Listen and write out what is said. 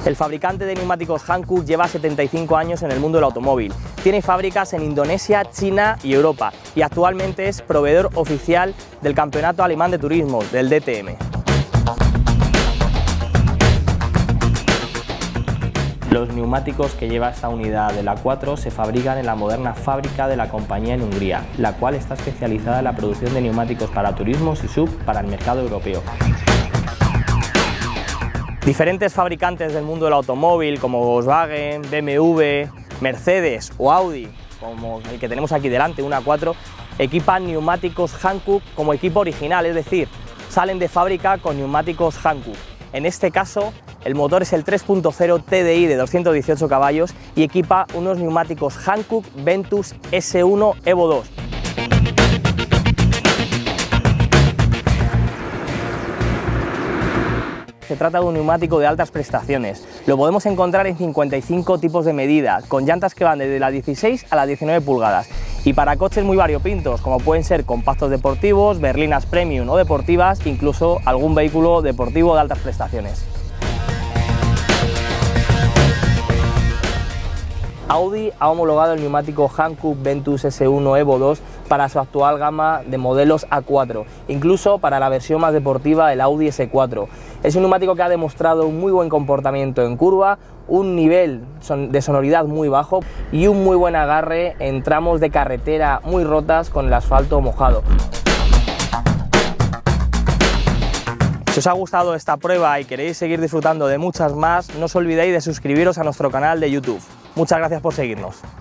El fabricante de neumáticos Hankook lleva 75 años en el mundo del automóvil. Tiene fábricas en Indonesia, China y Europa y actualmente es proveedor oficial del Campeonato Alemán de Turismo, del DTM. Los neumáticos que lleva esta unidad de la 4 se fabrican en la moderna fábrica de la compañía en Hungría, la cual está especializada en la producción de neumáticos para turismos y SUV para el mercado europeo. Diferentes fabricantes del mundo del automóvil como Volkswagen, BMW, Mercedes o Audi, como el que tenemos aquí delante, una 4, equipan neumáticos Hankook como equipo original, es decir, salen de fábrica con neumáticos Hankook. En este caso, el motor es el 3.0 TDI de 218 caballos y equipa unos neumáticos Hankook Ventus S1 Evo 2. Se trata de un neumático de altas prestaciones. Lo podemos encontrar en 55 tipos de medida, con llantas que van desde las 16 a las 19 pulgadas. Y para coches muy variopintos, como pueden ser compactos deportivos, berlinas premium o deportivas, incluso algún vehículo deportivo de altas prestaciones. Audi ha homologado el neumático Hankook Ventus S1 Evo 2 para su actual gama de modelos A4, incluso para la versión más deportiva, el Audi S4. Es un neumático que ha demostrado un muy buen comportamiento en curva, un nivel de sonoridad muy bajo y un muy buen agarre en tramos de carretera muy rotas con el asfalto mojado. Si os ha gustado esta prueba y queréis seguir disfrutando de muchas más, no os olvidéis de suscribiros a nuestro canal de YouTube. Muchas gracias por seguirnos.